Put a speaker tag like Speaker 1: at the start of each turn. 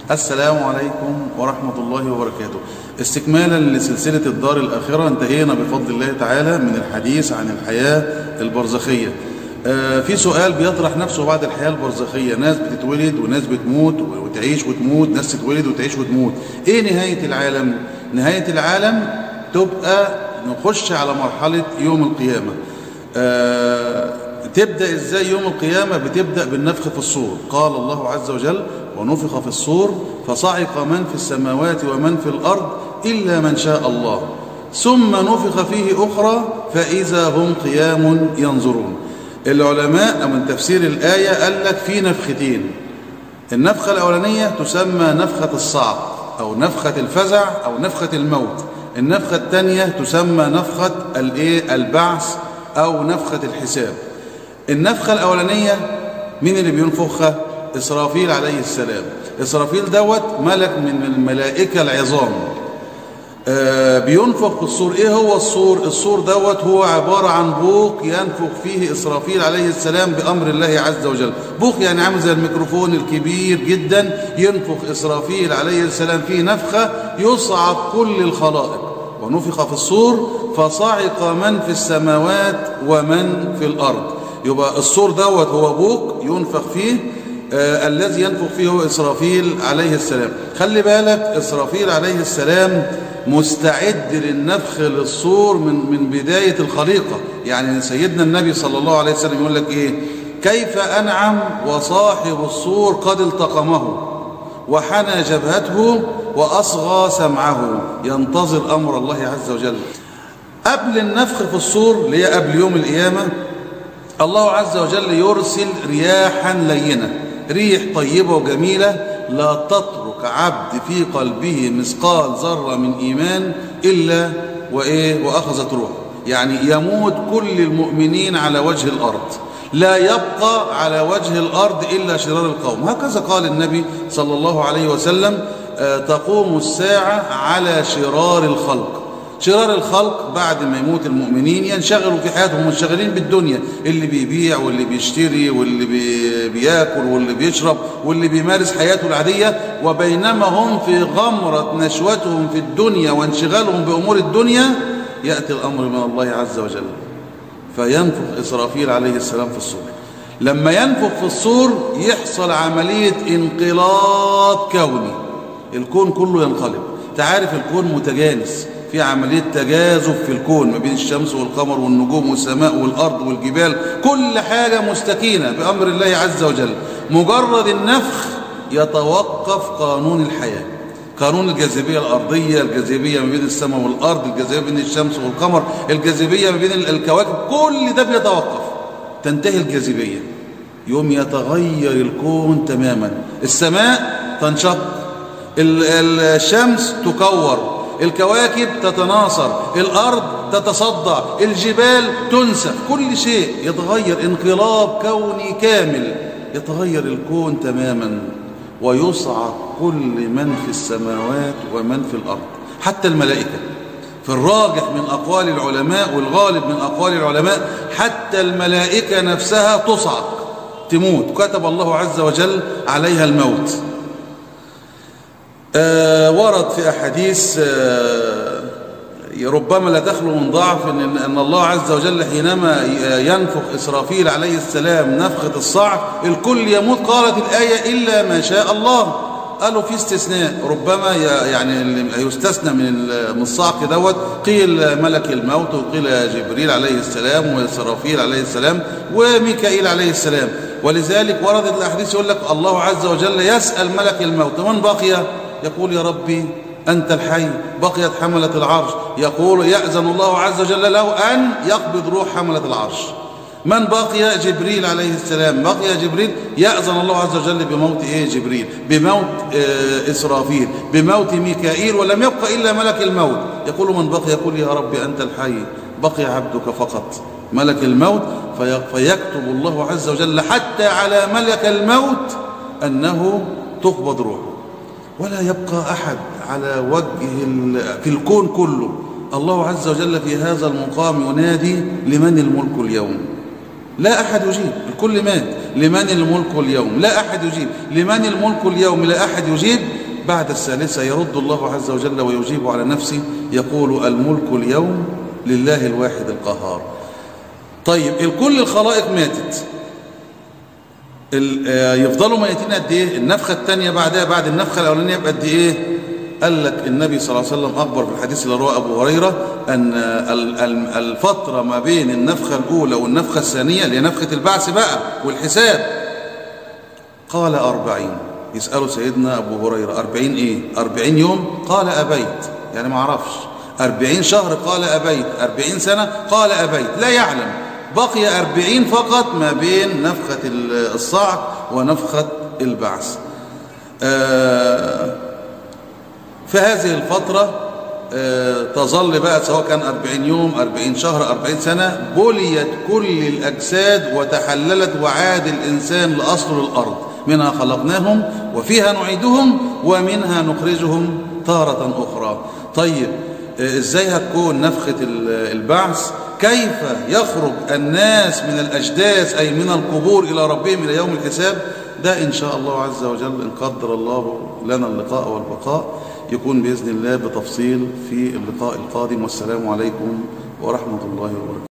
Speaker 1: السلام عليكم ورحمة الله وبركاته. استكمالا لسلسلة الدار الآخرة، انتهينا بفضل الله تعالى من الحديث عن الحياة البرزخية. في سؤال بيطرح نفسه بعد الحياة البرزخية، ناس بتتولد وناس بتموت وتعيش وتموت، ناس تتولد وتعيش وتموت. ايه نهاية العالم؟ نهاية العالم تبقى نخش على مرحلة يوم القيامة. تبدأ ازاي يوم القيامة؟ بتبدأ بالنفخ في الصور. قال الله عز وجل: ونفخ في الصور فصعق من في السماوات ومن في الأرض إلا من شاء الله ثم نفخ فيه أخرى فإذا هم قيام ينظرون. العلماء من تفسير الآية قال لك في نفختين. النفخة الأولانية تسمى نفخة الصعق أو نفخة الفزع أو نفخة الموت. النفخة الثانية تسمى نفخة البعث أو نفخة الحساب. النفخة الأولانية مين اللي بينفخها؟ إسرافيل عليه السلام. إسرافيل دوت ملك من الملائكة العظام، بينفخ في الصور. إيه هو الصور؟ الصور دوت هو عبارة عن بوق ينفخ فيه إسرافيل عليه السلام بأمر الله عز وجل. بوق يعني عامل زي الميكروفون الكبير جدا، ينفخ إسرافيل عليه السلام فيه نفخة يصعق كل الخلائق. ونفخ في الصور فصعق من في السماوات ومن في الأرض. يبقى الصور دوت هو بوق ينفخ فيه، الذي ينفخ فيه هو إسرافيل عليه السلام. خلي بالك إسرافيل عليه السلام مستعد للنفخ للصور من بداية الخليقة. يعني سيدنا النبي صلى الله عليه وسلم يقول لك إيه؟ كيف أنعم وصاحب الصور قد التقمه وحنى جبهته وأصغى سمعه ينتظر أمر الله عز وجل. قبل النفخ في الصور اللي هي قبل يوم القيامة، الله عز وجل يرسل رياحا لينة، ريح طيبة وجميلة لا تترك عبد في قلبه مثقال ذرة من إيمان إلا وأخذت روحه. يعني يموت كل المؤمنين على وجه الأرض، لا يبقى على وجه الأرض إلا شرار القوم. هكذا قال النبي صلى الله عليه وسلم: تقوم الساعة على شرار الخلق. شرار الخلق بعد ما يموت المؤمنين ينشغلوا في حياتهم، منشغلين بالدنيا، اللي بيبيع واللي بيشتري واللي بياكل واللي بيشرب واللي بيمارس حياته العادية، وبينما هم في غمرة نشوتهم في الدنيا وانشغالهم بأمور الدنيا يأتي الأمر من الله عز وجل فينفخ إسرافيل عليه السلام في الصور. لما ينفخ في الصور يحصل عملية انقلاب كوني، الكون كله ينقلب. تعرف الكون متجانس، في عملية تجاذب في الكون ما بين الشمس والقمر والنجوم والسماء والأرض والجبال، كل حاجة مستكينة بأمر الله عز وجل. مجرد النفخ يتوقف قانون الحياة، قانون الجاذبية الأرضية، الجاذبية ما بين السماء والأرض، الجاذبية بين الشمس والقمر، الجاذبية ما بين الكواكب، كل ده بيتوقف. تنتهي الجاذبية، يوم يتغير الكون تماما. السماء تنشق، الشمس تكور، الكواكب تتناثر، الأرض تتصدع، الجبال تنسف، كل شيء يتغير. انقلاب كوني كامل، يتغير الكون تماما ويصعق كل من في السماوات ومن في الأرض، حتى الملائكة. في الراجح من أقوال العلماء والغالب من أقوال العلماء حتى الملائكة نفسها تصعق، تموت، كتب الله عز وجل عليها الموت. ورد في أحاديث ربما لا تخلو من ضعف أن الله عز وجل حينما ينفخ إسرافيل عليه السلام نفخة الصعق الكل يموت. قالت الآية: إلا ما شاء الله. قالوا في استثناء، ربما يعني يستثنى من الصعق دوت، قيل ملك الموت وقيل جبريل عليه السلام وإسرافيل عليه السلام وميكائيل عليه السلام. ولذلك وردت الأحاديث يقول لك الله عز وجل يسأل ملك الموت: من بقي؟ يقول: يا ربي أنت الحي. بقيت حملة العرش، يقول يأذن الله عز وجل له أن يقبض روح حملة العرش. من بقي؟ جبريل عليه السلام. بقي جبريل، يأذن الله عز وجل بموت جبريل، بموت إسرافيل، بموت ميكائيل، ولم يبقى إلا ملك الموت. يقول: من بقي؟ يقول: يا ربي أنت الحي، بقي عبدك فقط ملك الموت. فيكتب الله عز وجل حتى على ملك الموت أنه تقبض روحه، ولا يبقى أحد على وجه في الكون كله. الله عز وجل في هذا المقام ينادي: لمن الملك اليوم؟ لا أحد يجيب، الكل مات. لمن الملك اليوم؟ لا أحد يجيب. لمن الملك اليوم؟ لا أحد يجيب. بعد الثالثة يرد الله عز وجل ويجيب على نفسه يقول الملك اليوم لله الواحد القهار. طيب كل الخلائق ماتت، يفضلوا ميتين قد ايه؟ النفخة الثانية بعدها، بعد النفخة الأولانية بقد ايه؟ قال لك النبي صلى الله عليه وسلم أخبر في الحديث اللي رواه أبو هريرة أن الفترة ما بين النفخة الأولى والنفخة الثانية اللي هي نفخة البعث بقى والحساب قال 40. يسألوا سيدنا أبو هريرة 40 إيه؟ 40 يوم؟ قال أبيت، يعني ما عرفش. 40 شهر؟ قال أبيت. 40 سنة؟ قال أبيت، لا يعلم. بقي 40 فقط ما بين نفخة الصعق ونفخة البعث. في هذه الفترة تظل بقى سواء كان 40 يوم 40 شهر 40 سنة بليت كل الأجساد وتحللت وعاد الإنسان لأصل الأرض، منها خلقناهم وفيها نعيدهم ومنها نخرجهم تارة أخرى. طيب إزاي هتكون نفخة البعث؟ كيف يخرج الناس من الأجداث أي من القبور إلى ربهم إلى يوم الحساب؟ ده إن شاء الله عز وجل إن قدر الله لنا اللقاء والبقاء يكون بإذن الله بتفصيل في اللقاء القادم. والسلام عليكم ورحمة الله وبركاته.